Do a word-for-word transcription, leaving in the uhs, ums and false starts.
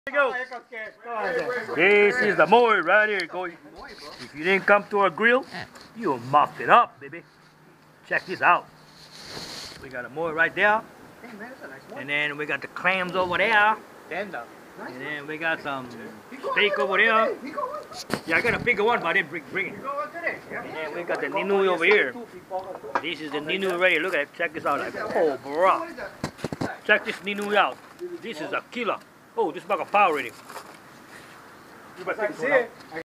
Go. This is the moi right here. Go. If you didn't come to our grill, you muffed it up, baby. Check this out. We got a moi right there. And then we got the clams over there. And then we got some steak over there. Yeah, I got a bigger one, but I didn't bring, bring it. And then we got the ninu over here. This is the ninu right here. Look at it. Check this out. Like, oh, bro. Check this ninu out. This is a killer. Oh, this is like a power rating. You better take this one out.